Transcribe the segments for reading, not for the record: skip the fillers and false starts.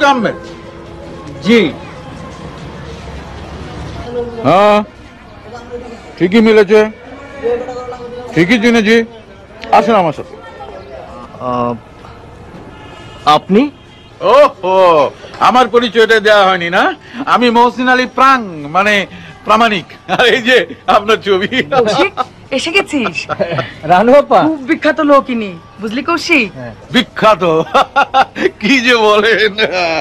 রফিক আহমেদ। জি হ্যাঁ ঠিকই মিলেছে, ঠিকই চিনেছি। আসেন আমার সাথে। আপনি? ওহো, আমার পরিচয়টা দেওয়া হয়নি না? আমি মহসিন আলী প্রাং, মানে প্রামাণিক। আর এই যে আপনার ছবি। কৌশিক, এসে গেছিস? রানু আপা খুব বিখ্যাত লোক ইনি, বুঝলি কৌশিক? বিখ্যাত? কি যে বলেন!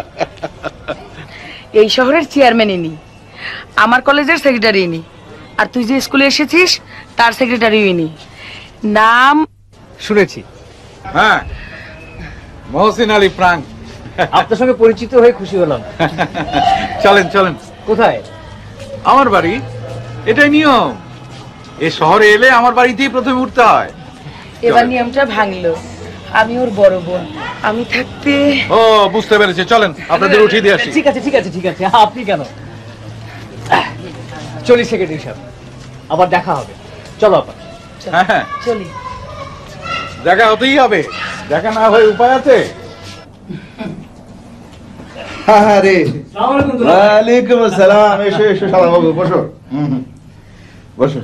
এই শহরের চেয়ারম্যান ইনি, আমার কলেজের সেক্রেটারি ইনি, আর তুই যে স্কুলে এসেছিস তার সেক্রেটারি ইনি। নাম শুনেছি। হ্যাঁ, মহসিন আলী প্রাং। আপনার সঙ্গে পরিচিত হয়ে খুশি হলাম। চলেন চলেন। কোথায়? আমার বাড়ি। এটাই নিয়ম, এ শহরে এলে আমার বাড়িতেই প্রথমে উঠতে হয়। এবার নিয়মটা ভাঙলো। আমি ওর বড় বোন, আমি থাকতে। ও বুঝতে পেরেছি, চলেন আপনাদের উঠিয়ে দিয়ে আসি। ঠিক আছে ঠিক আছে ঠিক আছে, আপনি কেন? চলি সেক্রেটারি সাহেব, আবার দেখা হবে। চলো আপা। হ্যাঁ হ্যাঁ, চলি। দেখা হতেই হবে, দেখা না হয়ে উপায় আছে? আরে ওয়ালাইকুম আসসালাম। এসো এসো শালাবাবু, বসো। বসো।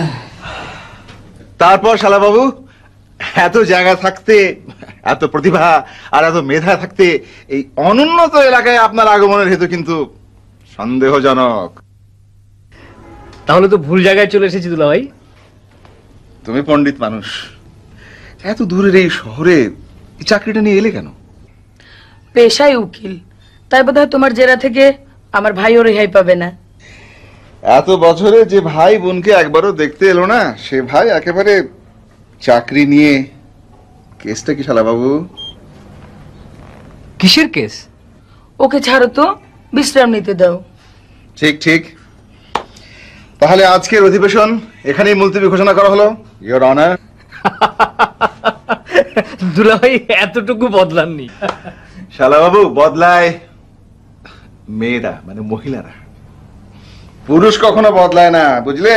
তারপর শালাবাবু, এত জায়গা থাকতে, এত প্রতিভা আর এত মেধা থাকতে এই অনুন্নত এলাকায় আপনার আগমনের হেতু কিন্তু সন্দেহজনক। তাহলে তো ভুল জায়গায় চলে এসেছি দুলা ভাই। তুমি পণ্ডিত মানুষ, এত দূরের এই শহরে এই চাকরিটা নিয়ে এলে কেন? পেশায় উকিল, তাই বোধহয় তোমার জেরা থেকে আমার ভাইও রেহাই পাবে না। এত বছরে যে ভাই বোনকে একবারও দেখতে এলো না, সে ভাই একেবারে চাকরি নিয়ে। কেসটা কি শালাবাবু? কিসের কেস? ওকে ছাড়ো তো, বিশ্রাম নিতে দাও। ঠিক ঠিক। তাহলে আজকের অধিবেশন এখানেই মুলতবি ঘোষণা করা হলো, ইওর অনার। দুলা ভাই এতটুকু বদলাননি। শালাবাবু, বদলায় মেয়েরা, মানে মহিলারা, পুরুষ কখনো বদলায় না, বুঝলে?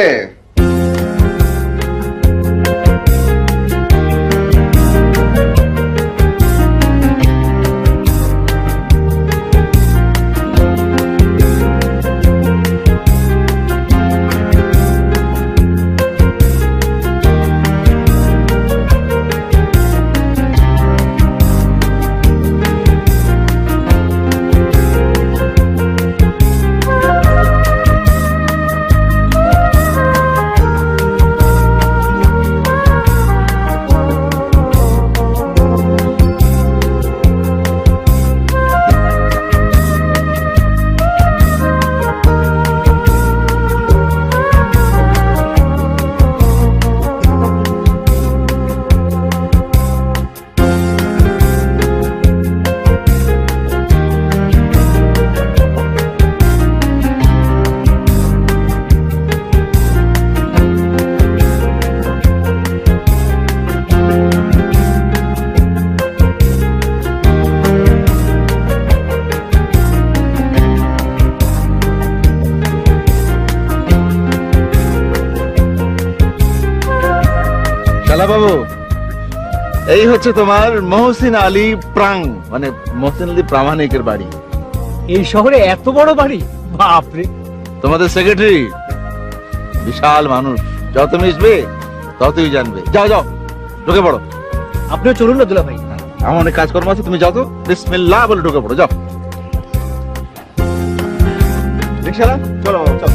শালাবাবু, এই হচ্ছে তোমার মহসিন আলী প্রাং, মানে মহসিন আলী প্রামাণিকের বাড়ি। এই শহরে এত বড় বাড়ি, বাপরে। তোমাদের সেক্রেটারি বিশাল মানুষ, যত মিশবে ততই জানবে। যাও যাও, ঢুকে পড়ো। আপনিও চলুন না দুলা ভাই। আমার অনেক কাজকর্ম আছে, তুমি যাও তো। বিসমিল্লাহ বলে ঢুকে পড়ো, যাও। রিকশালা, চলো চলো।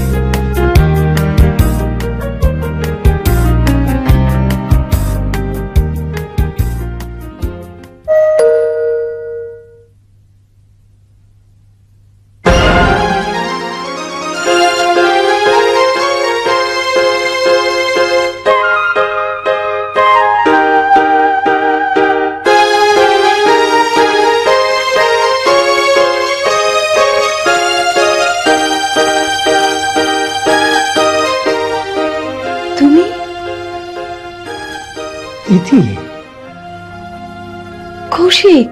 ইতি? কৌশিক,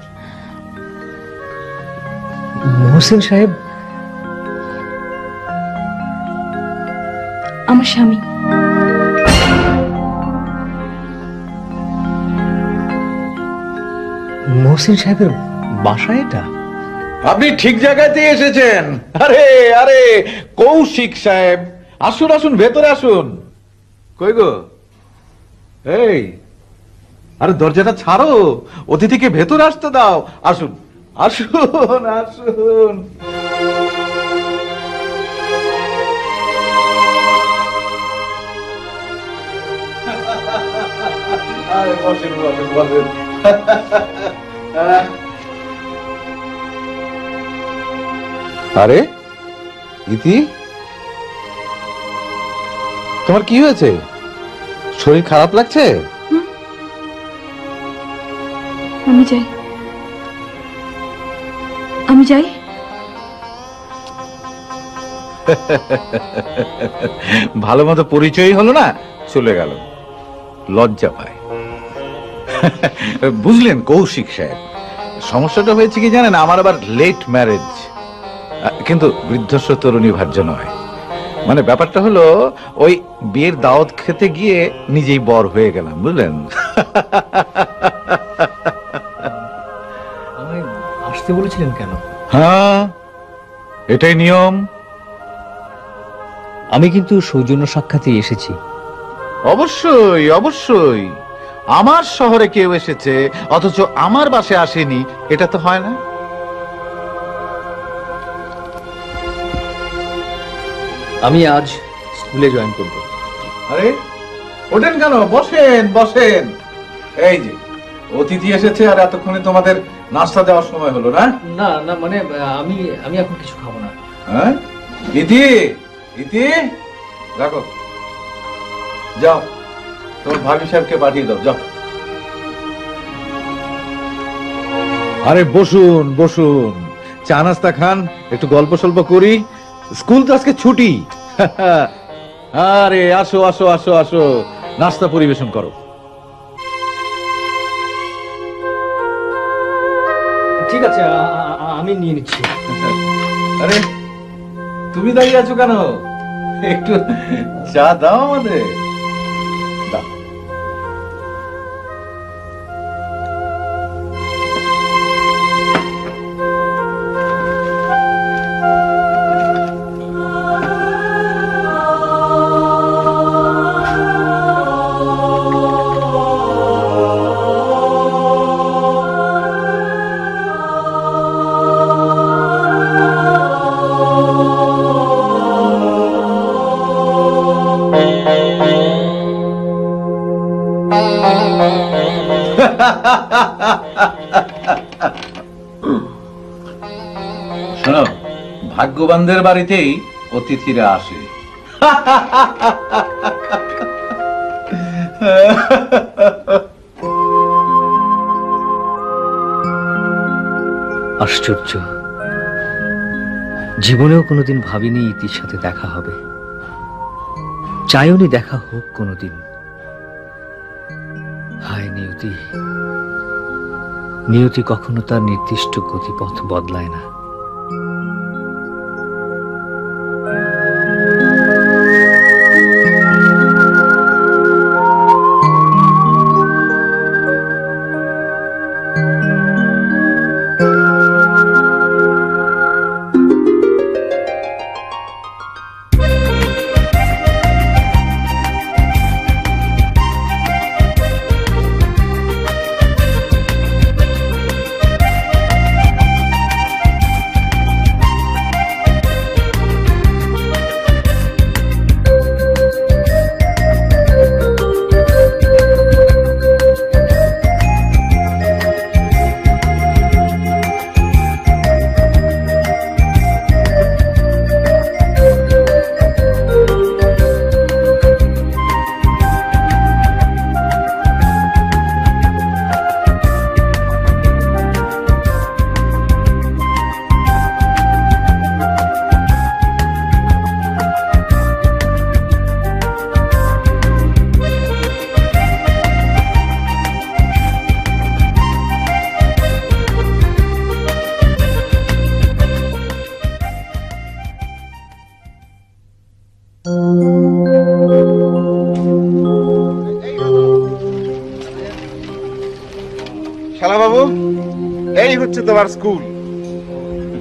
মহসিন সাহেব আমার স্বামী। মহসিন সাহেবের বাসা এটা? আপনি ঠিক জায়গাতে এসেছেন। আরে আরে কৌশিক সাহেব, আসুন আসুন, ভেতরে আসুন। কই গো? এই, আরে দরজাটা ছাড়ো, অতিথিকে ভেতরে আসতে দাও। আসুন আসুন আসুন। আরে বসেন বসেন বসেন। আরে ইতি, তোমার কি হয়েছে? শরীর খারাপ লাগছে? আমি যাই, আমি যাই। ভালো মতো পরিচয় হলো না, চলে গেল, লজ্জা পায়। বুঝলেন কৌশিক সাহেব, সমস্যাটা হয়েছে কি জানেন, আমার আবার লেট ম্যারেজ, কিন্তু বৃদ্ধস্ব তরুণী ভার্য নয়। মানে ব্যাপারটা হলো, ওই বিয়ের দাওয়াত খেতে গিয়ে নিজেই বর হয়ে গেলাম, বুঝলেন? আমায় আসতে বলেছিলেন কেন? হ্যাঁ, এটাই নিয়ম। আমি কিন্তু সৌজন্য সাক্ষাতে এসেছি। অবশ্যই অবশ্যই, আমার শহরে কেউ এসেছে অথচ আমার বাসায় আসেনি, এটা তো হয় না। আমি আজ স্কুলে জয়েন করব। আরে ওঠেন কেন, বসেন বসেন। এই যে অতিথি এসেছে, আর এতক্ষণে তোমাদের নাস্তা দেওয়ার সময় হলো না? না না, মানে আমি আমি এখন কিছু খাবো না। হ্যাঁ, ইতি ইতি, রাখো, যাও তোমার ভাবি সাহেবকে পাঠিয়ে দাও, যাও। আরে বসুন বসুন, চা নাস্তা খান, একটু গল্প সল্প করি। স্কুল তো আজকে ছুটি। আরে আসো আসো আসো আসো, নাস্তা পরিবেশন করো। ঠিক আছে, আমি নিয়ে নিচ্ছি। আরে তুমি দাঁড়িয়ে আছো কেন? একটু চা দাও আমাদের, দাও। শোনো, ভাগ্যবানদের বাড়িতেই অতিথিরা আসে। আশ্চর্য, জীবনেও কোনোদিন ভাবিনি ইতির সাথে দেখা হবে, চাইওনি দেখা হোক কোনোদিন। হায় নিয়তি, নিয়তি কখনো তার নির্দিষ্ট গতিপথ বদলায় না। শালা বাবু, এই হচ্ছে তোমার স্কুল।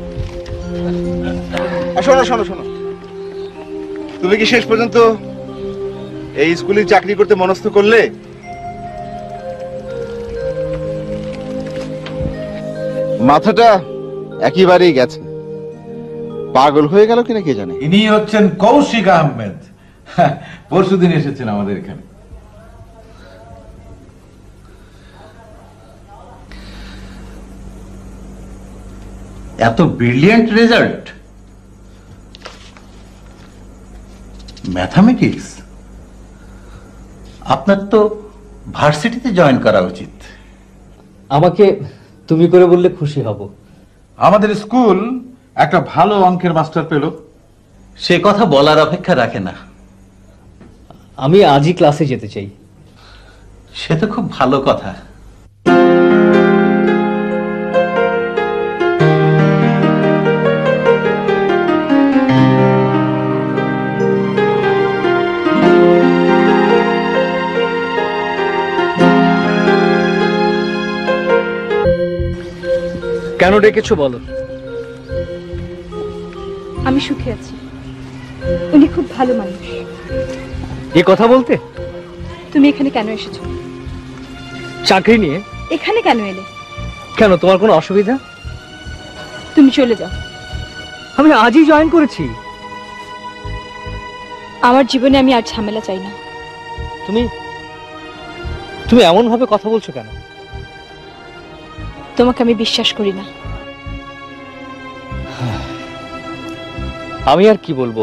শোনো শোনো শোনো, তুমি কি শেষ পর্যন্ত এই স্কুলে চাকরি করতে মনস্থ করলে? মাথাটা একেবারেই গেছে, পাগল হয়ে গেল কিনা কে জানে। ইনি হচ্ছেন কৌশিক আহমেদ, পরশুদিন এসেছেন আমাদের এখানে। এত ব্রিলিয়েন্ট রেজাল্ট, ম্যাথামেটিক্স। আপনার তো ভার্সিটিতে জয়েন করা উচিত। আমাকে তুমি করে বললে খুশি হব। আমাদের স্কুল একটা ভালো অঙ্কের মাস্টার পেল। সে কথা বলার অপেক্ষা রাখে না। আমি আজই ক্লাসে যেতে চাই। সে তো খুব ভালো কথা। কেন ডেকেছো বলো? আমি সুখে আছি, উনি খুব ভালো মানুষ। এ কথা বলতে? তুমি এখানে কেন এসেছো? চাকরি নিয়ে। এখানে কেন এলে? কেন, তোমার কোনো অসুবিধা? তুমি চলে যাও। আমি আজই জয়েন করেছি। আমার জীবনে আমি আর ঝামেলা চাই না। তুমি তুমি এমন ভাবে কথা বলছো কেন? তোমাকে আমি বিশ্বাস করি না। আমি আর কি বলবো?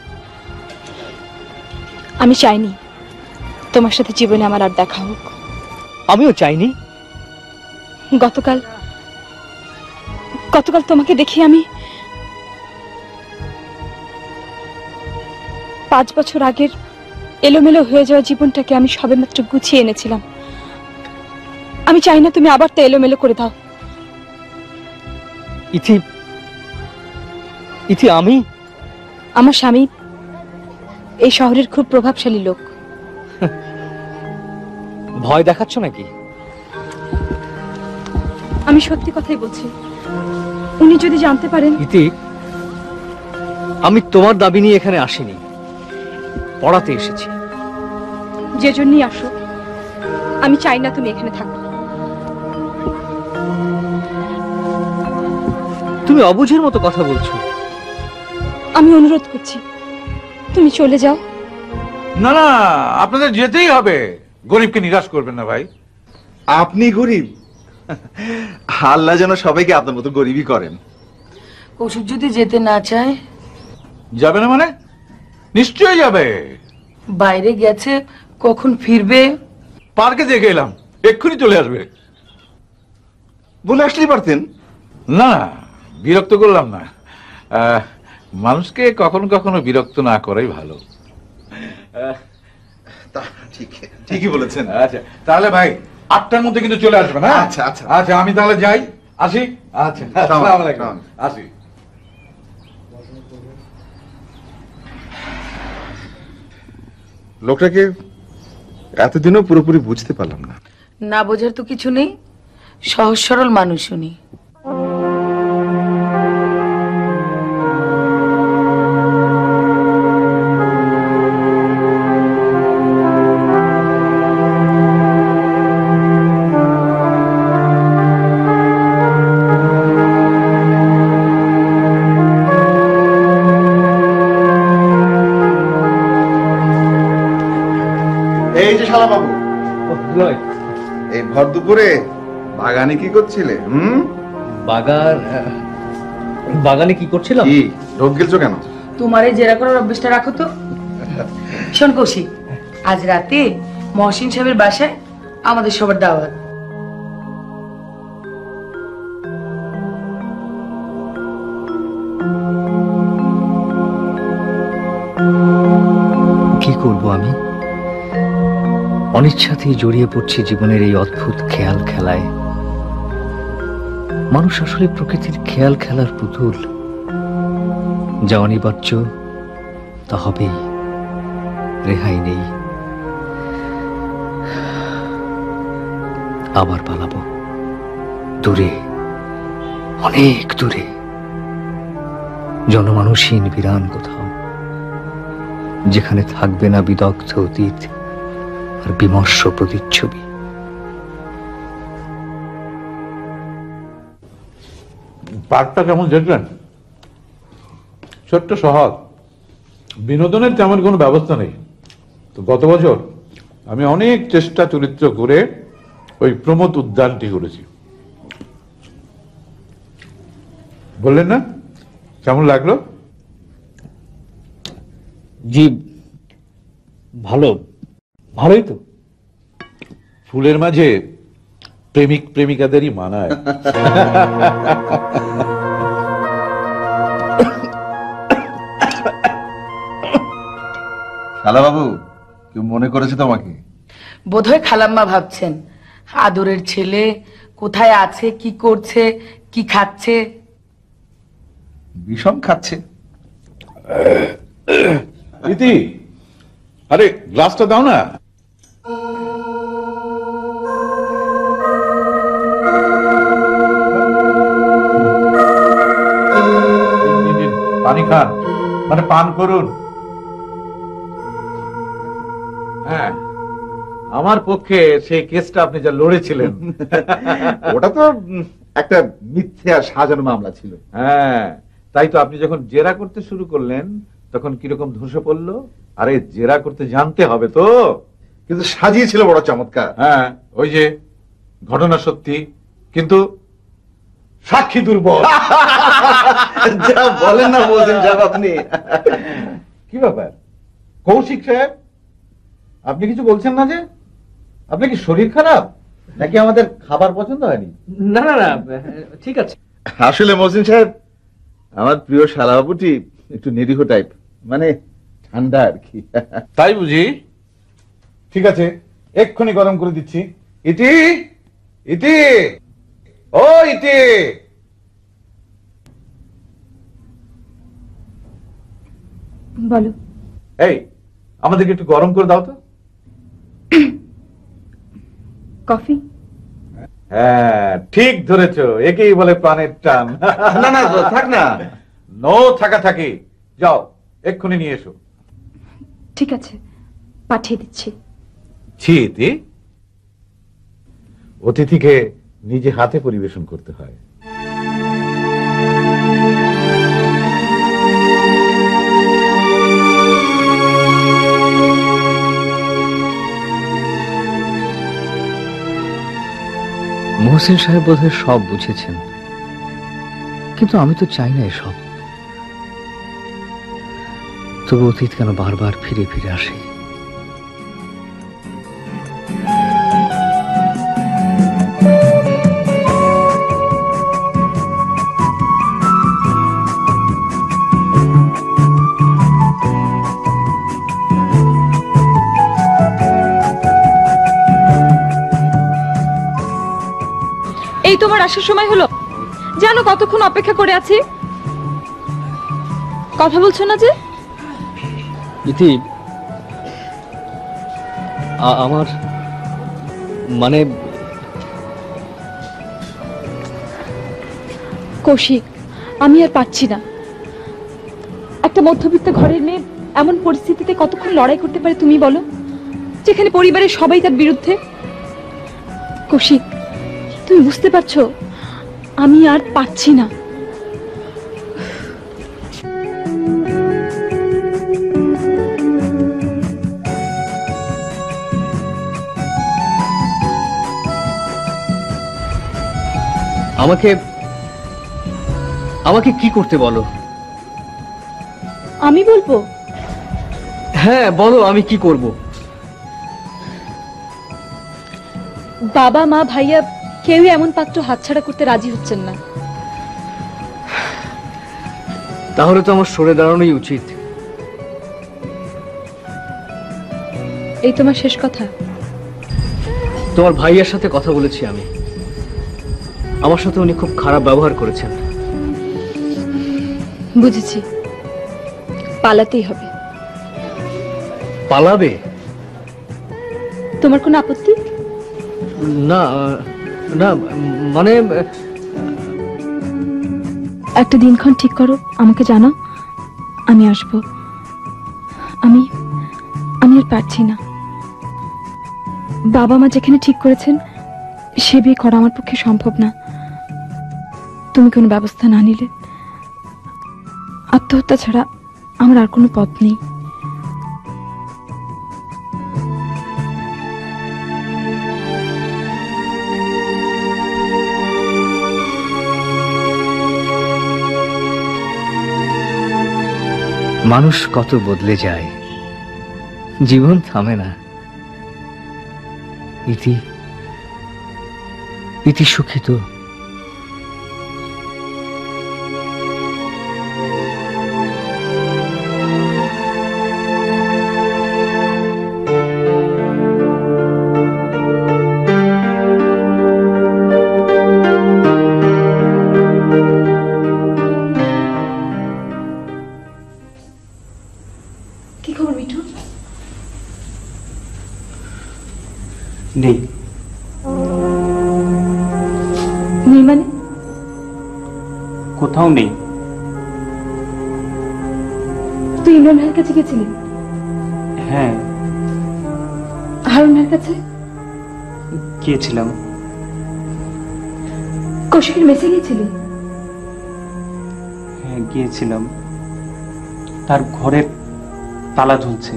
আমি চাইনি তোমার সাথে জীবনে আমার আর দেখা হোক। আমিও চাইনি। গতকাল তোমাকে দেখি আমি 5 বছর আগের এলোমেলো হয়ে যাওয়া জীবনটাকে আমি সবেমাত্র গুছিয়ে এনেছিলাম। আমি চাই না তুমি আবার তা এলোমেলো করে দাও। ইথি, আমি? আমার স্বামী এই শহরের খুব প্রভাবশালী লোক। ভয় দেখাচ্ছ নাকি? আমি সত্যি কথাই বলছি। উনি যদি জানতে পারেন। ইতি, আমি তোমার দাবি নিয়ে এখানে আসিনি, পড়াতে এসেছি। যে জন্যই আসো, আমি চাই না তুমি এখানে থাকো। তুমি অবুঝের মতো কথা বলছো। আমি অনুরোধ করছি, তুমি চলে যাও। না না, আপনাদের যেতেই হবে। গরিবকে নিরাশ করবেন না ভাই। আপনি গরিব? আল্লাহ যেন সবাইকে আপনার মতো গরিবই করেন। কৌশিক যদি যেতে না চায়? যাবে না মানে? নিশ্চয়ই যাবে। বাইরে গেছে, কখন ফিরবে? পার্কে দেখে এলাম, এক্ষুনি চলে আসবে। বলে আসলেই পারতেন। না, বিরক্ত করলাম না। মানুষকে কখনো কখনো বিরক্ত না করাই ভালো। ঠিকই বলেছেন। আচ্ছা তাহলে ভাই 8টার মধ্যে কিন্তু চলে আসবেন। হ্যাঁ আচ্ছা, আচ্ছা। আচ্ছা, আমি তাহলে যাই, আসি। আচ্ছা, আসসালামু আলাইকুম, আসি। লোকটাকে এতদিনও পুরোপুরি বুঝতে পারলাম না। না বোঝার তো কিছু নেই, সহজ সরল মানুষ উনি। এই যে শালা বাবু, এই ভর দুপুরে বাগানে কি করছিলে? বাগানে কি করছিলাম? কি ঢোক গেলছো কেন? তোমার এই জেরা করার অভ্যেসটা রাখো তো। শোন কৌশিক, আজ রাতে মহসিন সাহেবের বাসায় আমাদের সবার দাওয়াত। কি করব আমি? অনিচ্ছাতেই জড়িয়ে পড়ছি জীবনের এই অদ্ভুত খেয়াল খেলায়। মানুষ আসলে প্রকৃতির খেয়াল খেলার পুতুল। যা অনিবার্য তা হবেই, রেহাই নেই। আবার পালাবো দূরে, অনেক দূরে। 5 বছর আগে এলোমেলো হয়ে যাওয়া জীবনটাকে আমি সবেমাত্র গুছিয়ে এনেছিলাম। আমি চাই না তুমি আবার তা এলোমেলো করে দাও। তুমি অবুঝের মতো কথা বলছো। আমি অনুরোধ করছি, তুমি চলে যাও। জনমানুষহীন বিরান কোথাও, যেখানে থাকবে না বিদগ্ধ অতীত আর বিমর্ষ প্রতিচ্ছবি। পার্কটা কেমন দেখলেন? ছোট্ট শহর, বিনোদনের তেমন কোনো ব্যবস্থা নেই। তো গত বছর আমি অনেক চেষ্টা চরিত্র করে ওই প্রমোদ উদ্যানটি করেছি। বললেন না কেমন লাগলো? জি, ভালোই তো। ফুলের মাঝে প্রেমিক প্রেমিকাদেরই মানায়। শালা বাবু, কেউ মনে করেছে তোমাকে? বোধহয় খালাম্মা ভাবছেন আদরের ছেলে কোথায় আছে, কি করছে, কি খাচ্ছে। বিষম খাচ্ছে। ইতি, আরে গ্লাসটা দাও না। নিন, পানি খান, মানে পান করুন। হ্যাঁ, আমার পক্ষে সেই কেসটা আপনি যা লড়েছিলেন, ওটা তো একটা মিথ্যে আর সাজানো মামলা ছিল। হ্যাঁ, তাই তো আপনি যখন জেরা করতে শুরু করলেন তখন কিরকম ধসে পড়লো। আরে জেরা করতে জানতে হবে তো। কিন্তু সাজিয়েছিল বড় চমৎকার। হ্যাঁ, ওই যে ঘটনা সত্যি, কিন্তু সাক্ষী দুর্বল। যা বলেন না বলছেন সাহেব আপনি। কি ব্যাপার কৌশিক সাহেব, আপনি কিছু বলছেন না যে? আপনি কি শরীর খারাপ নাকি আমাদের খাবার পছন্দ হয়নি? না না না, ঠিক আছে। আসলে মহসিন সাহেব, আমার প্রিয় শালাবাবুটি একটু নিরীহ টাইপ, মানে ঠান্ডা আর কি। তাই বুঝি? ঠিক আছে, এক্ষুনি গরম করে দিচ্ছি। ইতি, ইতি, ও ইতি। বলো। এই, আমাদেরকে একটু গরম করে দাও তো। কফি? হ্যাঁ, ঠিক ধরেছ, একেই বলে প্রাণের টান। না না, থাক না। নো থাকা থাকি, যাও এক্ষুনি নিয়ে এসো। ঠিক আছে, পাঠিয়ে দিচ্ছি। ছি, অতিথিকে নিজে হাতে পরিবেশন করতে হয়। মহসিন সাহেব বোধহয় সব বুঝেছেন, কিন্তু আমি তো চাই না এসব। তবু অতীত কেন বারবার ফিরে ফিরে আসে? এই তোমার আসার সময় হলো? জানো কতক্ষণ অপেক্ষা করে আছি? কথা বলছো না যে? ইতি, আমার মানে কৌশিক, আমি আর পারছি না। একটা মধ্যবিত্ত ঘরের মেয়ে এমন পরিস্থিতিতে কতক্ষণ লড়াই করতে পারে তুমি বলো, যেখানে পরিবারের সবাই তার বিরুদ্ধে? কৌশিক, তুমি বুঝতে পারছো আমি আর পারছি না। আমাকে আমাকে কি করতে বলো? আমি বলবো? হ্যাঁ বলো, আমি কি করব? বাবা মা ভাইয়া কেউই এমন পাত্র হাতছাড়া করতে রাজি হচ্ছেন না। তাহলে তো আমার সরে দাঁড়ানোই উচিত। এই তোমার শেষ কথা? তোমার ভাইয়ের সাথে কথা বলেছি আমি, আমার সাথে উনি খুব খারাপ ব্যবহার করেছেন। বুঝেছি, পালাতেই হবে। পালাবে? তোমার কোনো আপত্তি? না না, মানে একটা দিনক্ষণ ঠিক করো, আমাকে জানাও, আমি আসব। আমি আমি আর পারছি না। বাবা মা যেখানে ঠিক করেছেন সে বিয়ে করা আমার পক্ষে সম্ভব না। তুমি কোনো ব্যবস্থা না নিলে আত্মহত্যা ছাড়া আমার আর কোনো পথ নেই। মানুষ কত বদলে যায়, জীবন থামে না। ইতি ইতি সুখিত। কি খবর মিঠু? নেই। নেই মানে? কোথাও নেই। তুই ইমরান ভাইয়ের কাছে গেছিলি? হ্যাঁ, হারুন ভাইয়ের কাছে? গিয়েছিলাম। কৌশিকের মেসে গিয়েছিলি? হ্যাঁ, গিয়েছিলাম। তার ঘরের তালা ঝুলছে।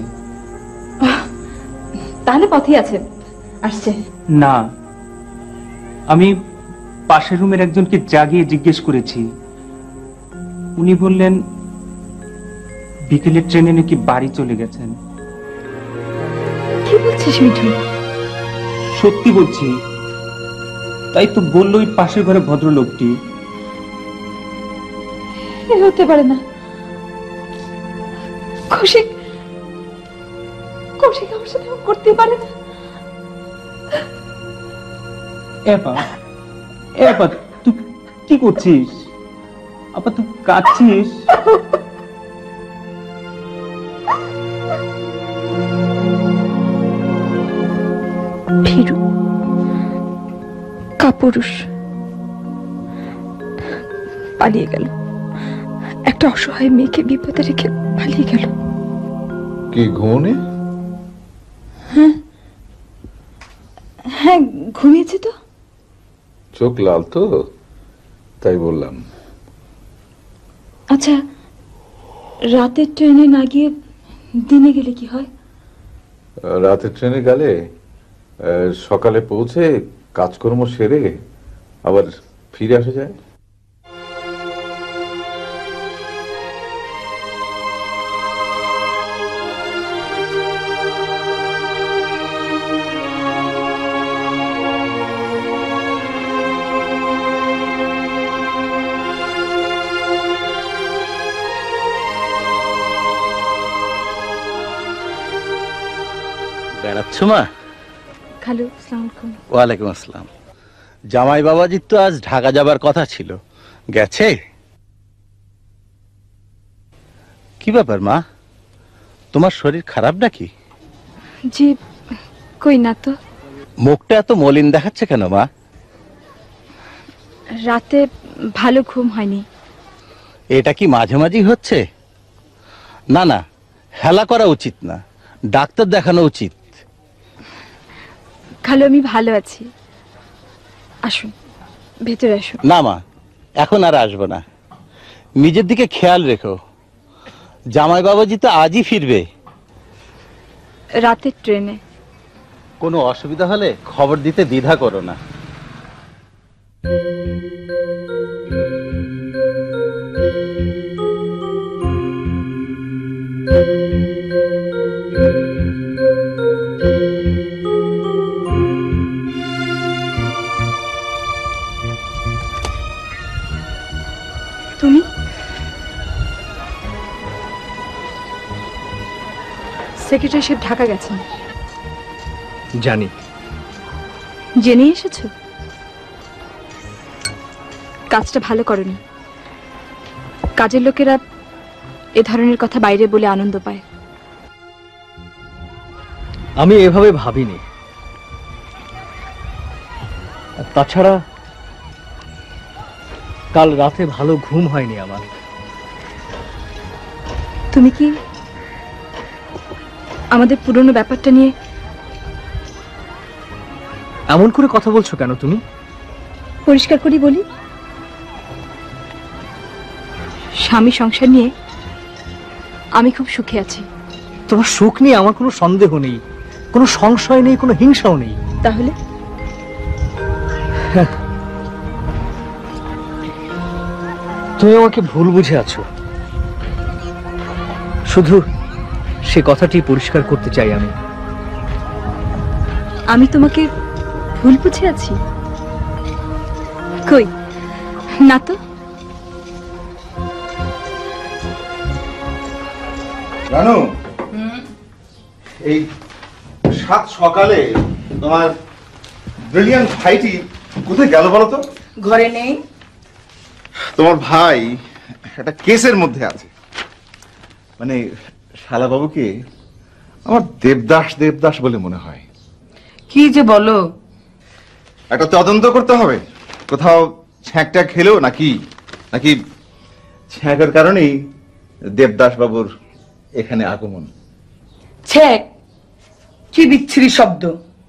তাহলে পথেই আছে, আসছে। না, আমি পাশের রুমের একজনকে জাগিয়ে জিজ্ঞেস করেছি। উনি বললেন বিকেলের ট্রেনে নাকি বাড়ি চলে গেছেন। কি বলছিস মিঠু? সত্যি বলছি। তাই তো বললো ওই পাশের ঘরে ভদ্রলোকটি। এ হতে পারে না। কৌশিক কৌশিক আমার সাথে এমন করতে পারে না। এপা তুই কি করছিস? আপা তুই কাঁদছিস? ভীরু, কাপুরুষ, পালিয়ে গেল। একটা অসহায় মেয়েকে বিপদে রেখে পালিয়ে গেল। কি ঘুমনি? হ্যাঁ, ঘুমিয়েছে তো। চোখ লাল তো, তাই বললাম। আচ্ছা, রাতের ট্রেনে না গিয়ে দিনে গেলে কি হয়? রাতের ট্রেনে গেলে সকালে পৌঁছে কাজকর্ম সেরে আবার ফিরে আসা যায়। বেড়াচ্ছ মা? খালু, আসসালামু আলাইকুম। ওয়ালাইকুম আসসালাম। জামাই বাবাজির তো আজ ঢাকা যাবার কথা ছিল, গেছে? কি ব্যাপার মা, তোমার শরীর খারাপ নাকি? জি, কই না তো। মুখটা এত মলিন দেখাচ্ছে কেন মা? রাতে ভালো ঘুম হয়নি। এটা কি মাঝে মাঝেই হচ্ছে? না না, হেলা করা উচিত না, ডাক্তার দেখানো উচিত। খালু, আমি ভালো আছি। আসুন, ভেতরে আসুন। না মা, এখন আর আসবো না। নিজের দিকে খেয়াল রেখো। জামাই বাবাজি তো আজই ফিরবে। রাতের ট্রেনে। কোনো অসুবিধা হলে খবর দিতে দ্বিধা করো না। তুমি? সেক্রেটারি সাহেব ঢাকা গেছেন। জানি। জেনে এসেছো? কাজটা ভালো করনি। কাজের লোকেরা এ ধরনের কথা বাইরে বলে আনন্দ পায়। আমি এভাবে ভাবিনি। তাছাড়া কাল রাতে ভালো ঘুম হয়নি আমার। তুমি কি আমাদের পুরনো ব্যাপারটা নিয়ে এমন করে কথা বলছো কেন তুমি? পরিষ্কার করি বলি, স্বামী সংসার নিয়ে আমি খুব সুখে আছি। তোমার সুখ নিয়ে আমার কোনো সন্দেহ নেই, কোনো সংশয় নেই, কোনো হিংসাও নেই। তাহলে তুমি আমাকে ভুল বুঝে আছো, শুধু সে কথাটি পরিষ্কার করতে চাই আমি। আমি তোমাকে ভুল বুঝে আছি? কই না তো। জানো, এই সাত সকালে তোমার ব্রিলিয়ান্ট ভাইটি কোথায় গেল বলো তো? ঘরে নেই। তোমার ভাই একটা কেসের মধ্যে আছে, মানে শালাবাবুকে আমার দেবদাস দেবদাস বলে মনে হয়। কি যে বলো। একটা তদন্ত করতে হবে, কোথাও ছ্যাঁকটা খেলো নাকি নাকি ছ্যাঁকের কারণেই দেবদাস বাবুর এখানে আগমন। ছ্যাক? কি বিচ্ছিরি শব্দ।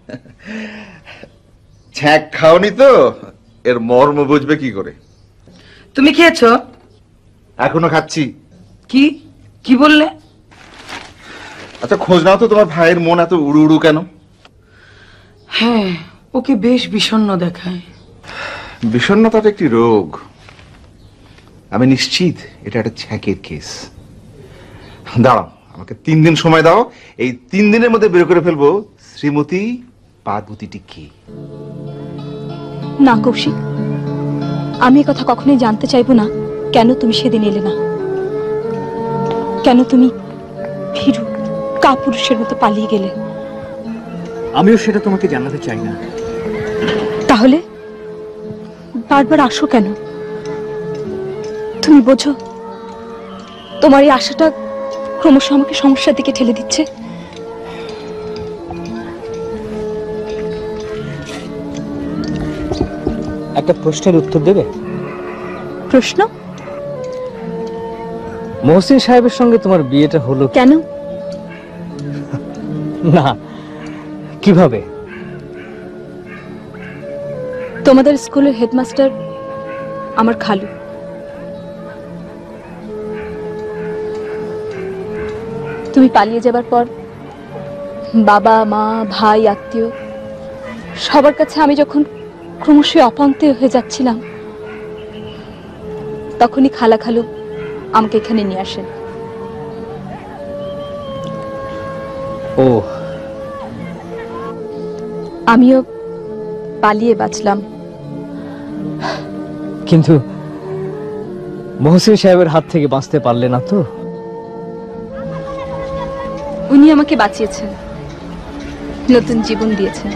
ছ্যাঁক খাওনি তো এর মর্ম বুঝবে কি করে? তুমি খেয়েছো? এখনো খাচ্ছি। কি কি বললে? আচ্ছা খোঁজ নাও তো, তোমার ভাইয়ের মন এত উড়ু উড়ু কেন? হ্যাঁ, ওকে বেশ বিষণ্ণ দেখায়। বিষণ্ণতাটা একটি রোগ। আমি নিশ্চিত এটা একটা ছ্যাঁকের কেস। দাঁড়াও, আমাকে 3 দিন সময় দাও, এই 3 দিনের মধ্যে বের করে ফেলবো শ্রীমতী পার্বতীটি কে। না কৌশিক, আমি এ কথা কখনোই জানতে চাইবো না। কেন তুমি সেদিন এলে না? কেন তুমি ভীরু কাপুরুষের মতো পালিয়ে গেলে? আমিও সেটা তোমাকে জানাতে চাই না। তাহলে বারবার আসো কেন? তুমি বোঝো তোমার এই আশাটা ক্রমশ আমাকে সমস্যার দিকে ঠেলে দিচ্ছে। একটা প্রশ্নের উত্তর দেবে? প্রশ্ন? মহসিন সাহেবের সঙ্গে তোমার বিয়েটা হলো কেন? না, কিভাবে? তোমাদের স্কুলের হেডমাস্টার আমার খালু। তুমি পালিয়ে যাবার পর বাবা মা ভাই আত্মীয় সবার কাছে আমি যখন ক্রমশ অপান্তে হয়ে যাচ্ছিলাম, তখনই খালা খালু আমাকে এখানে নিয়ে আসেন। ও, আমিও পালিয়ে বাঁচলাম। কিন্তু মহসিন সাহেবের হাত থেকে বাঁচতে পারলে না তো? উনি আমাকে বাঁচিয়েছেন, নতুন জীবন দিয়েছেন।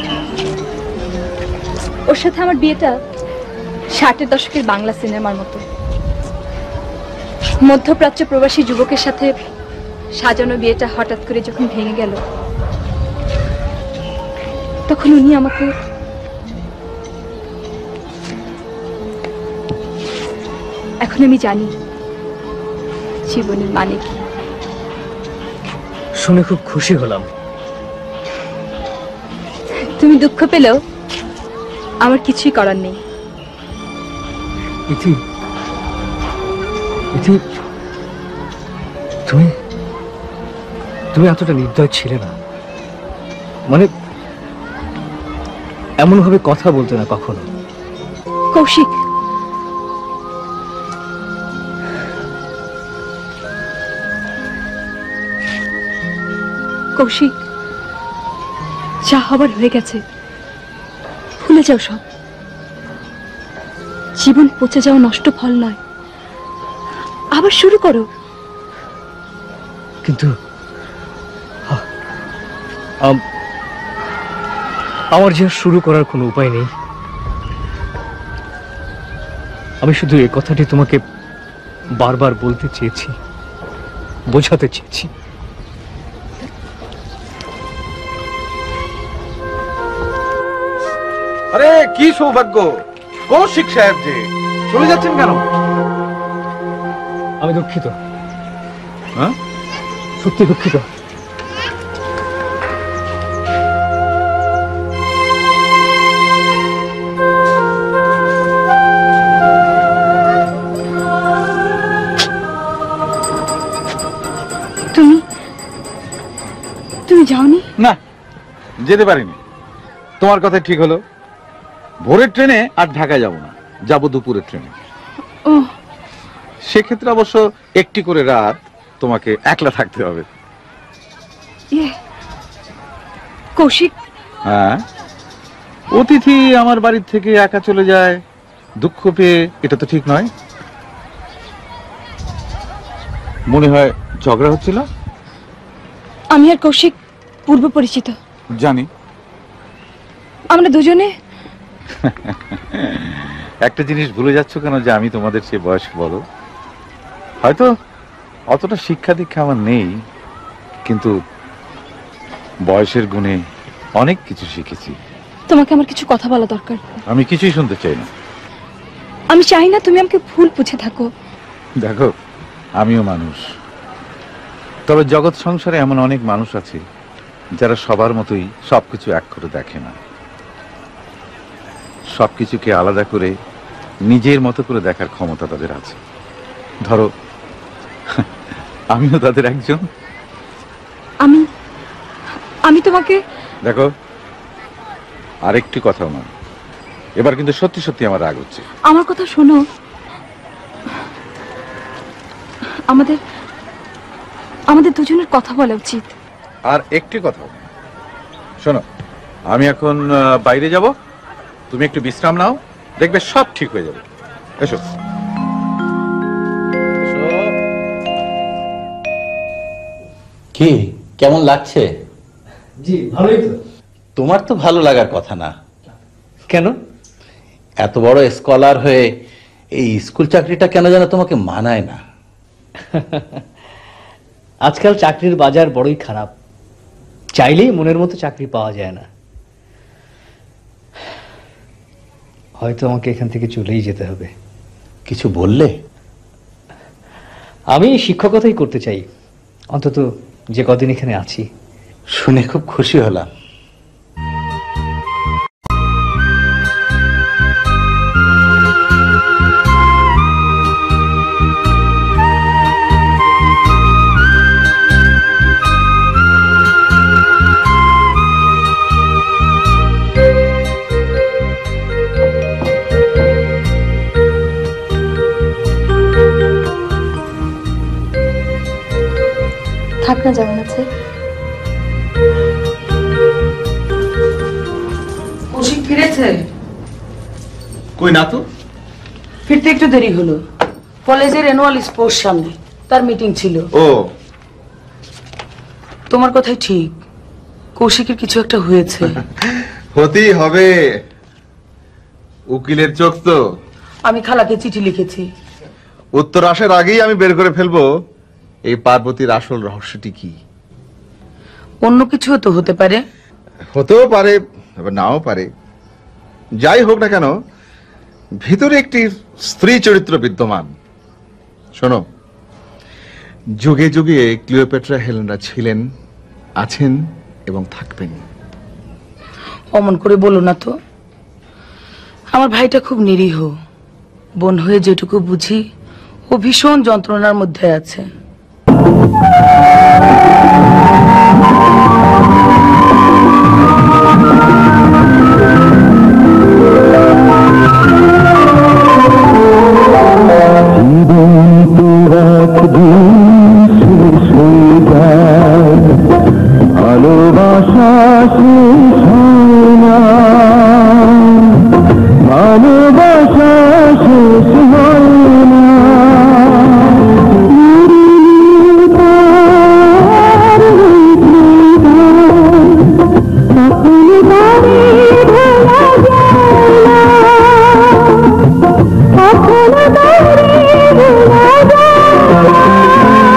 ওর সাথে আমার বিয়েটা 60-এর দশকের বাংলা সিনেমার মতো। মধ্যপ্রাচ্য প্রবাসী যুবকের সাথে সাজানো বিয়েটা হঠাৎ করে যখন ভেঙে গেল, তখন উনি আমাকে এখন আমি জানি জীবনের মানে কি। শুনে খুব খুশি হলাম। তুমি দুঃখ পেলেও আমার কিছুই করার নেই। ইতি, ইতি, তুমি তুমি এতটা নির্দয় ছিলে না। মানে এমন ভাবে কথা বলতে না কখনো। কৌশিক, কৌশিক, যা হবার হয়ে গেছে, ভুলে যাও সব। জীবন পচে যাওয়া নষ্ট ফল নয়, আবার শুরু করো। কিন্তু আমার যে আর শুরু করার কোনো উপায় নেই। আমি শুধু এই কথাটি তোমাকে বারবার বলতে চেয়েছি, বোঝাতে চেয়েছি। আরে কি সৌভাগ্য, কৌশিক সাহেব যে চলে যাচ্ছেন কেন? আমি দুঃখিত, হ্যাঁ? সত্যি দুঃখিত। তুমি যাওনি? না, যেতে পারিনি। তোমার কথা ঠিক হলো, ভোরের ট্রেনে আর ঢাকায় যাব না, যাব দুপুরের ট্রেনে। ও, সেক্ষেত্রে অবশ্য একটি করে রাত তোমাকে একলা থাকতে হবে। কৌশিক, হ্যাঁ, অতিথি আমার বাড়ির থেকে একা চলে যায় দুঃখ পেয়ে, এটা তো ঠিক নয়। মনে হয় ঝগড়া হচ্ছিল। আমি আর কৌশিক পূর্ব পরিচিত। জানি। আমরা দুজনে একটা জিনিস ভুলে যাচ্ছ কেন, যে আমি তোমাদের সে বয়স বড়। হয়তো অতটা শিক্ষা দীক্ষা আমার নেই, কিন্তু বয়সের গুণে অনেক কিছু শিখেছি। তোমাকে আমার কিছু কথা বলা দরকার। আমি কিছুই শুনতে চাই না। আমি চাই না তুমি আমাকে ভুল বুঝে থাকো। দেখো, আমিও মানুষ, তবে জগৎ সংসারে এমন অনেক মানুষ আছে যারা সবার মতোই সবকিছু এক করে দেখে না। সবকিছুকে আলাদা করে নিজের মতো করে দেখার ক্ষমতা তাদের আছে। ধরো, আমিও তাদের একজন। আমি তোমাকে দেখো, আরেকটি কথাও নয়, এবার কিন্তু সত্যি সত্যি আমার রাগ হচ্ছে। আমার কথা শোনো। আমাদের দুজনের কথা বলা উচিত। আর একটি কথা, শোনো, আমি এখন বাইরে যাব, তুমি একটু বিশ্রাম নাও, দেখবে সব ঠিক হয়ে যাবে। এসো। কি কেমন লাগছে? জি, ভালোই তো। তোমার তো ভালো লাগার কথা না। কেন? এত বড় স্কলার হয়ে এই স্কুল চাকরিটা কেন যেন তোমাকে মানায় না। আজকাল চাকরির বাজার বড়ই খারাপ, চাইলেই মনের মতো চাকরি পাওয়া যায় না। হয়তো আমাকে এখান থেকে চলেই যেতে হবে। কিছু বললে? আমি শিক্ষকতাই করতে চাই, অন্তত যে কদিন এখানে আছি। শুনে খুব খুশি হলাম। থাক না, যেমন আছে। কৌশিক ফিরেছে? কই না তো। ফিরতে একটু দেরি হলো, কলেজের অ্যানুয়াল স্পোর্টস সামনে, তার মিটিং ছিল। ও, তোমার কথাই ঠিক, কৌশিকের কিছু একটা হয়েছে। হতেই হবে, উকিলের চোখ তো। আমি খালাকে চিঠি লিখেছি। উত্তর আসার আগেই আমি বের করে ফেলবো এই পার্বতীর আসল রহস্যটি কি। অন্য কিছুও তো হতে পারে। হতেও পারে, আবার নাও পারে। যাই হোক না কেন, ভিতরে একটি স্ত্রী চরিত্র বিদ্যমান। শোনো, যুগে যুগে ক্লিওপেট্রা হেলেনরা ছিলেন, আছেন এবং থাকবেন। অমন করে বলো না তো। আমার ভাইটা খুব নিরীহ, বোন হয়ে যেটুকু বুঝি ও ভীষণ যন্ত্রণার মধ্যে আছে। ভালোবাসা শেষ হয় না, ভালোবাসা শেষ হয় না।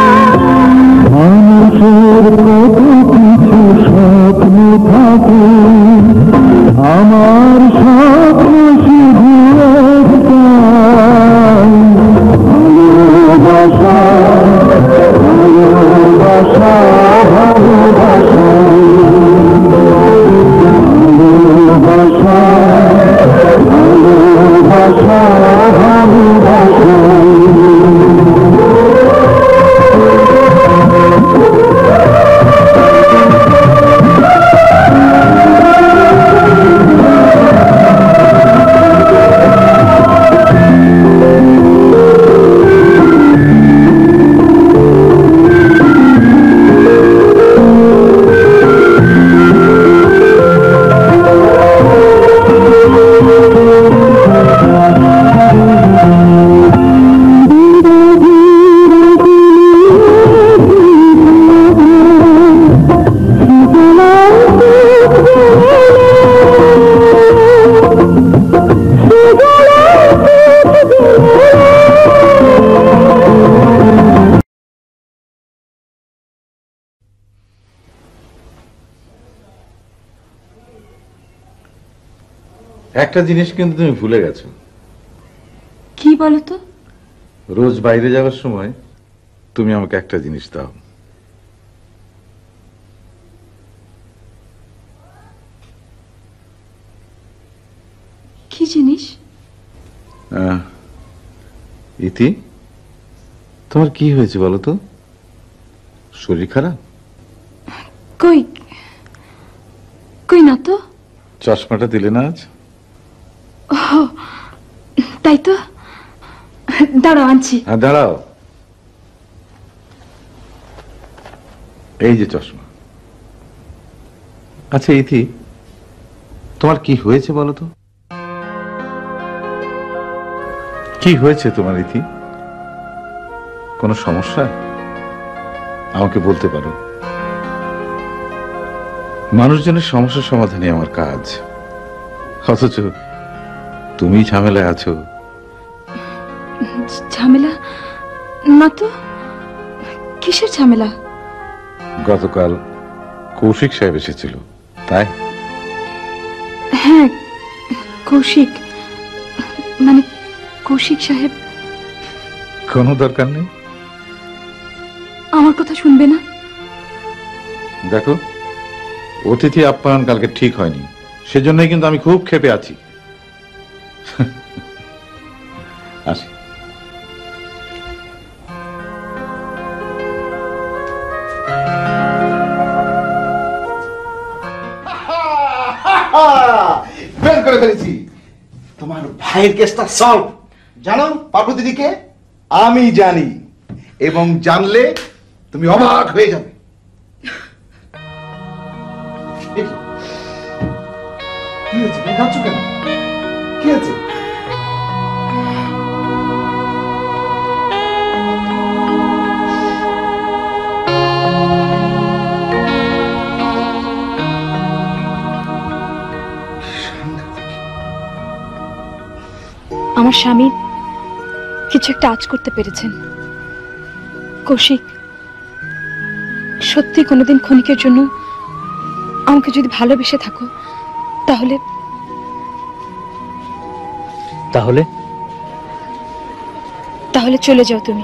মানুষের কত কিছু স্বপ্ন থাকে। একটা জিনিস কিন্তু তুমি ভুলে গেছো। কি বলো তো? রোজ বাইরে যাওয়ার সময় তুমি আমাকে একটা জিনিস দাও। কি জিনিস? ইতি, তোমার কি হয়েছে বলো তো? শরীর খারাপ? কই কই না তো। চশমাটা দিলে না আজ? তাই তো, দাঁড়াও আনছি। হ্যাঁ দাঁড়াও, এই যে চশমা। আচ্ছা ইতি, তোমার কি হয়েছে বলো তো? কি হয়েছে তোমার ইতি? কোনো সমস্যা? আমাকে বলতে পারো। মানুষজনের সমস্যার সমাধানই আমার কাজ, অথচ তুমি ঝামেলায় আছো। ঝামেলা না তো। কিসের ঝামেলা? গতকাল কৌশিক সাহেব এসেছিল, তাই? হ্যাঁ, কৌশিক, মানে কৌশিক সাহেব। কোনো দরকার নেই, আমার কথা শুনবে না? দেখো, অতিথি আপ্যায়ন কালকে ঠিক হয়নি, সেজন্যই কিন্তু আমি খুব ক্ষেপে আছি। আসি। বের করে ফেলেছি, তোমার ভাইয়ের কেসটা সলভ। জানো পাপড়ু দিদিকে? আমি জানি, এবং জানলে তুমি অবাক হয়ে যাবে। কি হয়েছে? দেখাচ্ছ কেন? কি হয়েছে? আমার স্বামী কিছু একটা আজ করতে পেরেছেন। কৌশিক, সত্যি কোনোদিন ক্ষণিকের জন্য আমাকে যদি ভালোবেসে থাকো, তাহলে তাহলে তাহলে চলে যাও তুমি।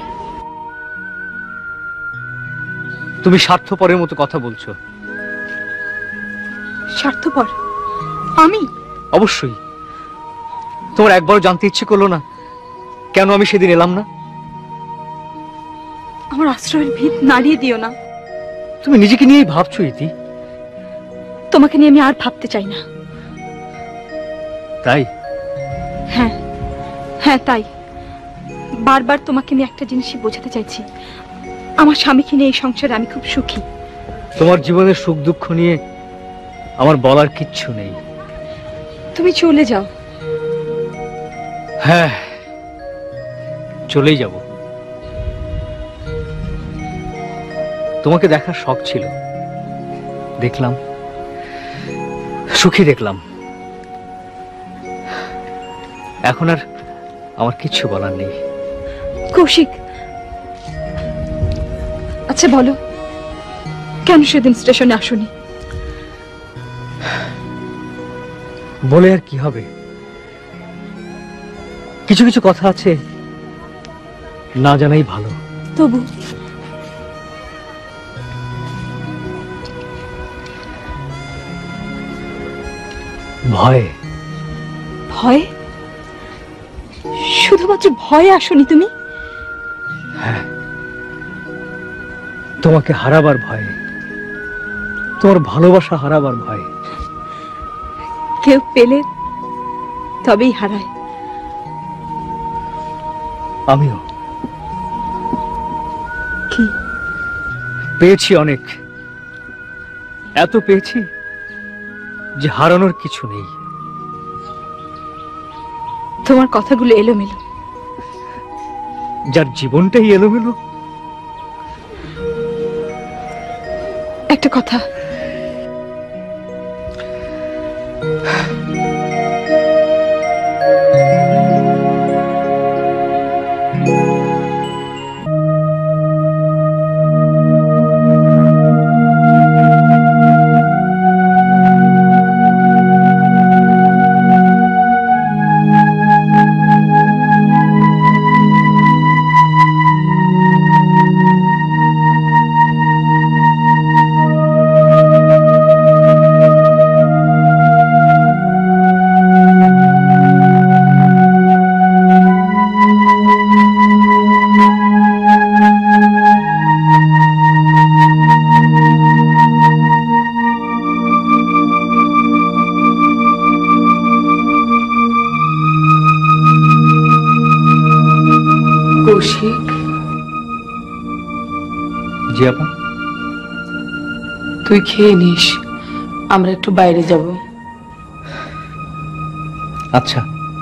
তুমি স্বার্থপরের মতো কথা বলছো। স্বার্থপর আমি? অবশ্যই। তোমার একবারও জানতে ইচ্ছে করলো না কেন আমি সেদিন এলাম না? আমার আশ্রয়ের ভিত নাড়িয়ে দিও না। তুমি নিজেকে নিয়েই ভাবছো ইতি। তোমাকে নিয়ে আমি আর ভাবতে চাই না। তাই? হ্যাঁ হ্যাঁ, তাই। বারবার তোমাকে নিয়ে একটা জিনিসই বোঝাতে চাইছি, আমার স্বামীকে নিয়ে এই সংসারে আমি খুব সুখী। তোমার জীবনের সুখ দুঃখ নিয়ে আমার বলার কিচ্ছু নেই। তুমি চলে যাও। হ্যাঁ, চলেই যাব। তোমাকে দেখার শখ ছিল, দেখলাম, সুখী দেখলাম। এখন আর আমার কিচ্ছু বলার নেই। কৌশিক, আচ্ছা বলো, কেন সেদিন স্টেশনে আসোনি? বলে আর কি হবে? কিছু কিছু কথা আছে না জানাই ভালো। তবু ভয়। ভয়? শুধুমাত্র ভয়ে আসোনি তুমি? হ্যাঁ, তোমাকে হারাবার ভয়ে, তোমার ভালোবাসা হারাবার ভয়। কেউ পেলে তবেই হারায়। আমিও কি পেয়েছি, অনেক, এত পেয়েছি যে হারানোর কিছু নেই। তোমার কথাগুলো এলোমেলো। যার জীবনটাই এলোমেলো। একটা কথা, কৌশিক, জি আপা। তুই খেয়ে নিস, আমরা একটু বাইরে যাব। আচ্ছা।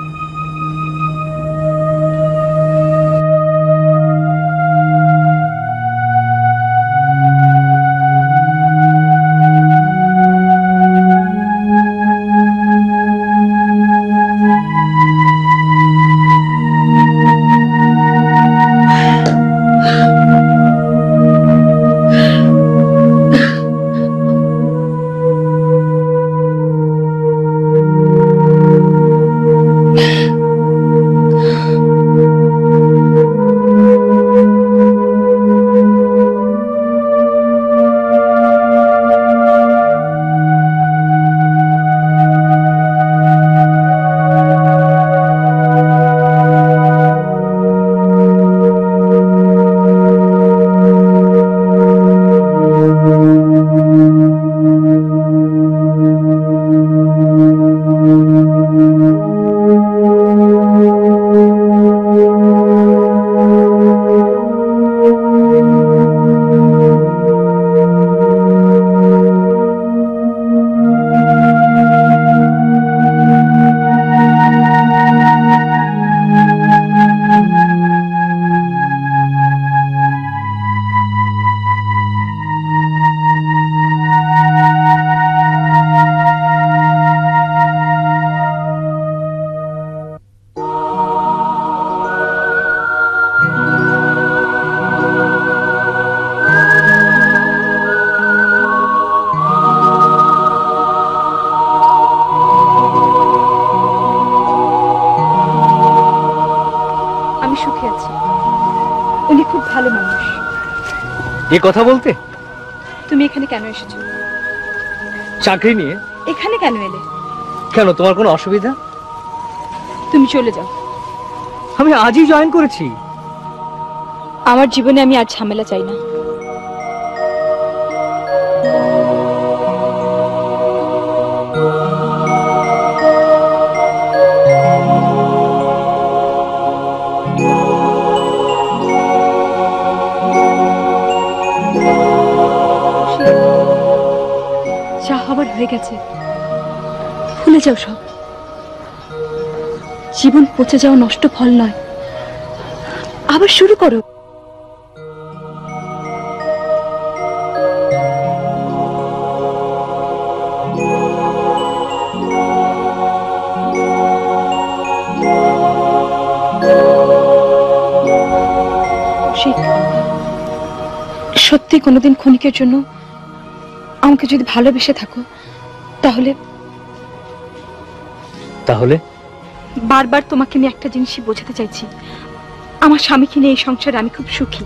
উনি খুব ভালো মানুষ। এ কথা বলতে? তুমি এখানে কেন এসেছো? চাকরি নিয়ে। এখানে কেন এলে? কেন, তোমার কোনো অসুবিধা? তুমি চলে যাও। আমি আজই জয়েন করেছি। আমার জীবনে আমি আর ঝামেলা চাই না। যা হবার হয়ে গেছে, ভুলে যাও সব। জীবন পচে যাওয়া নষ্ট ফল নয়, আবার শুরু করো। সত্যি কোনোদিন ক্ষণিকের জন্য আমাকে যদি ভালোবেসে থাকো, তাহলে তাহলে বারবার তোমাকে আমি একটা জিনিসই বোঝাতে চাইছি, আমার স্বামীকে নিয়ে এই সংসারে আমি খুব সুখী।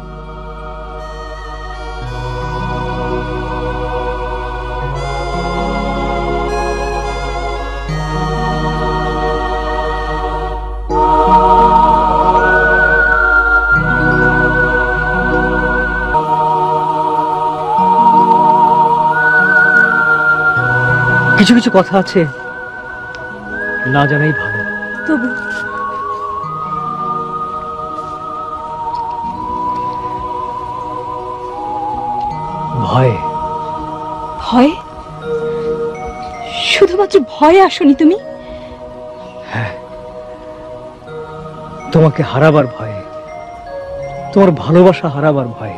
কিছু কিছু কথা আছে না জানাই ভালো। তবু ভয়। ভয়? শুধুমাত্র ভয়ে আসনি তুমি? হ্যাঁ, তোমাকে হারাবার ভয়ে, তোমার ভালোবাসা হারাবার ভয়ে।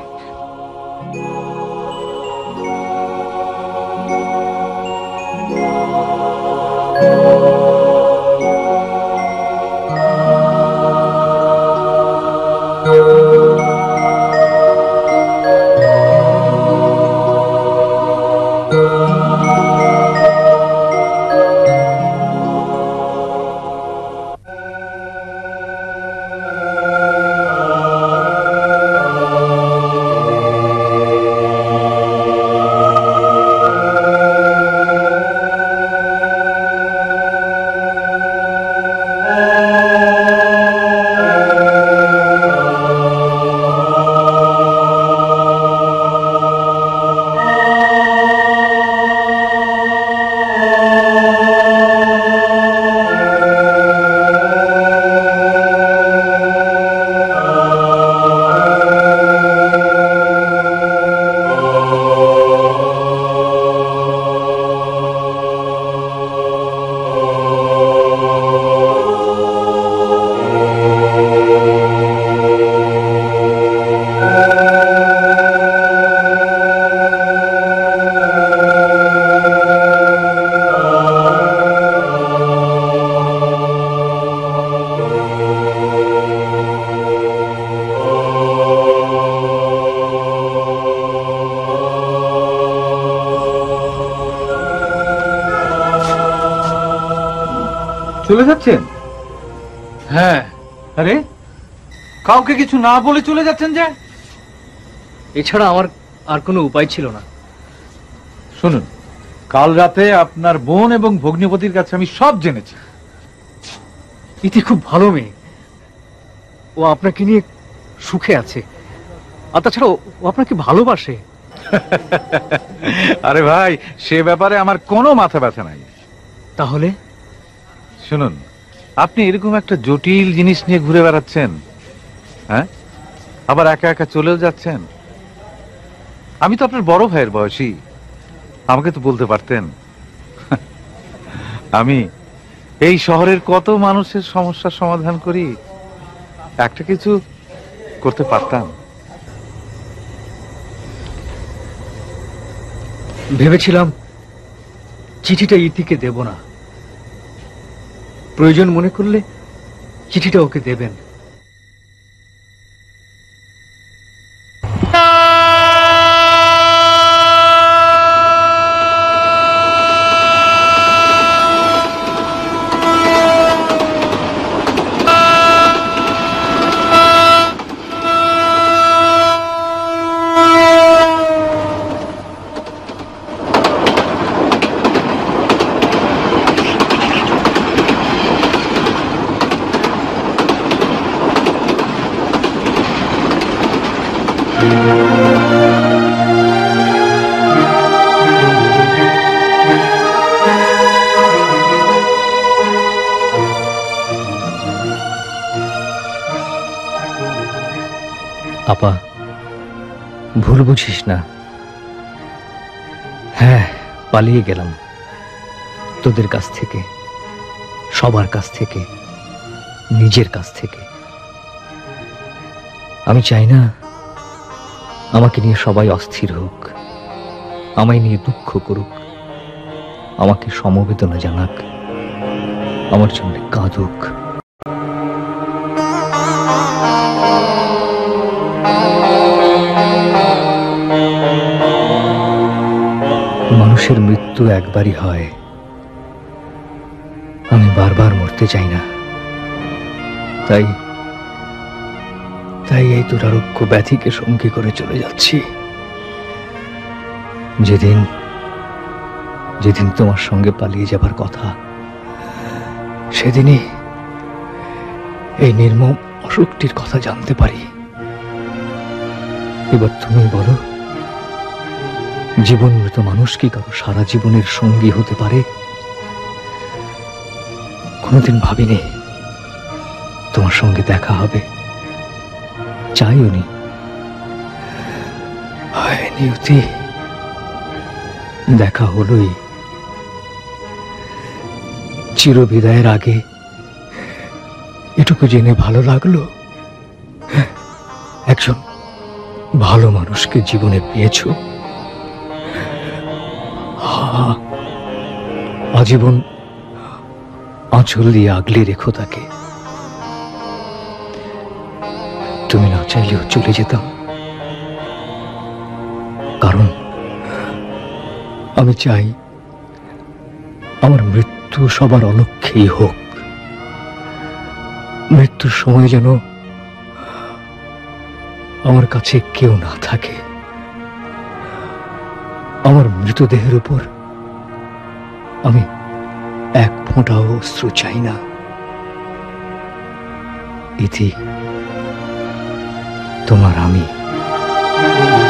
চলে যাচ্ছেন? হ্যাঁ, আরে কাউকে কিছু না বলে চলে যাচ্ছেন যে? এছাড়া আমার আর কোনো উপায় ছিল না। শুনুন, কাল রাতে আপনার বোন এবং ভগ্নিপতির কাছে আমি সব জেনেছি। ইতি খুব ভালো মেয়ে, ও আপনাকে নিয়ে সুখে আছে, আর তাছাড়া ও আপনাকে ভালোবাসে। আরে ভাই, সে ব্যাপারে আমার কোনো মাথা ব্যথা নাই। তাহলে শুনুন, আপনি এরকম একটা জটিল জিনিস নিয়ে ঘুরে বেড়াচ্ছেন, হ্যাঁ, আবার একা একা চলেও যাচ্ছেন। আমি তো আপনার বড় ভাইয়ের বয়সী, আমাকে তো বলতে পারতেন। আমি এই শহরের কত মানুষের সমস্যার সমাধান করি, একটা কিছু করতে পারতাম। ভেবেছিলাম চিঠিটা ইতিকে দেব না, প্রয়োজন মনে করলে চিঠিটা ওকে দেবেন। আপা, ভুল বুঝিস না। হ্যাঁ, পালিয়ে গেলাম তোদের কাছ থেকে, সবার কাছ থেকে, নিজের কাছ থেকে। আমি চাই না আমাকে নিয়ে সবাই অস্থির হোক, আমায় নিয়ে দুঃখ করুক, আমাকে সমবেদনা জানাক, আমার জন্য কাঁদুক। মানুষের মৃত্যু একবারই হয়, আমি বারবার মরতে চাই না। তাই তাই এই দুরারোগ্য ব্যাধিকে সঙ্গী করে চলে যাচ্ছি। যেদিন যেদিন তোমার সঙ্গে পালিয়ে যাবার কথা, সেদিনই এই নির্মম অসুখটির কথা জানতে পারি। এবার তুমি বলো, জীবন মৃত মানুষ কি কারো সারা জীবনের সঙ্গী হতে পারে? কোনোদিন ভাবিনি তোমার সঙ্গে দেখা হবে, চাইও নি। হায় নিয়তি, দেখা হলোই। চিরবিদায়ের আগে এটুকু জেনে ভালো লাগলো, একজন ভালো মানুষকে জীবনে পেয়েছো। আজীবন আঁচল দিয়ে আগলে রেখো তাকে। তুমি না চাইলেও চলে যেতাম, কারণ আমি চাই আমার মৃত্যু সবার অলক্ষ্যেই হোক। মৃত্যুর সময় যেন আমার কাছে কেউ না থাকে, আমার মৃতদেহের উপর আমি এক ফোঁটাও অশ্রু চাই না। ইতি, তোমার আমি।